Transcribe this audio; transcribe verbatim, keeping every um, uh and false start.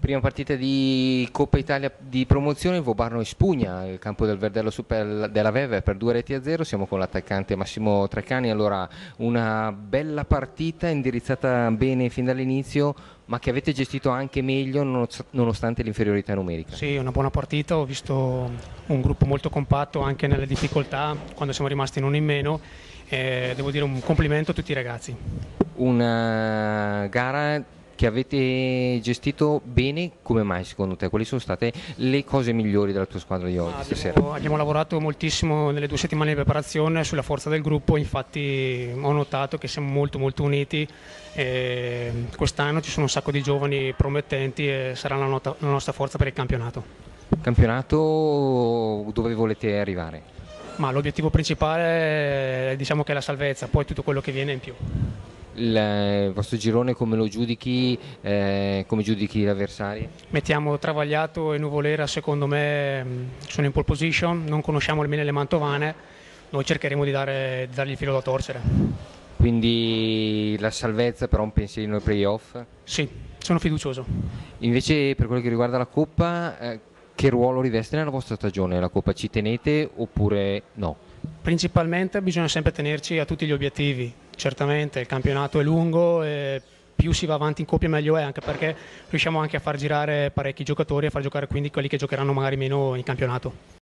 Prima partita di Coppa Italia di promozione, Vobarno espugna il campo del Verdello Super della Veve per due reti a zero. Siamo con l'attaccante Massimo Trecani. Allora, una bella partita indirizzata bene fin dall'inizio, ma che avete gestito anche meglio nonostante l'inferiorità numerica. Sì, una buona partita, ho visto un gruppo molto compatto anche nelle difficoltà quando siamo rimasti in uno in meno. E devo dire un complimento a tutti i ragazzi. Una gara che avete gestito bene. Come mai secondo te? Quali sono state le cose migliori della tua squadra di oggi Abbiamo, stasera? abbiamo lavorato moltissimo nelle due settimane di preparazione sulla forza del gruppo, infatti ho notato che siamo molto molto uniti. E quest'anno ci sono un sacco di giovani promettenti e sarà la, nota, la nostra forza per il campionato. Campionato, dove volete arrivare? Ma l'obiettivo principale è, diciamo che è la salvezza, poi tutto quello che viene in più. Il vostro girone come lo giudichi? Eh, come giudichi gli avversari? Mettiamo Travagliato e Nuvolera, secondo me sono in pole position, non conosciamo bene le mantovane, noi cercheremo di, dare, di dargli il filo da torcere. Quindi la salvezza, però un pensierino ai playoff? Sì, sono fiducioso. Invece per quello che riguarda la Coppa, eh, che ruolo riveste nella vostra stagione la Coppa? Ci tenete oppure no? Principalmente bisogna sempre tenerci a tutti gli obiettivi. Certamente il campionato è lungo e più si va avanti in coppia meglio è, anche perché riusciamo anche a far girare parecchi giocatori e a far giocare quindi quelli che giocheranno magari meno in campionato.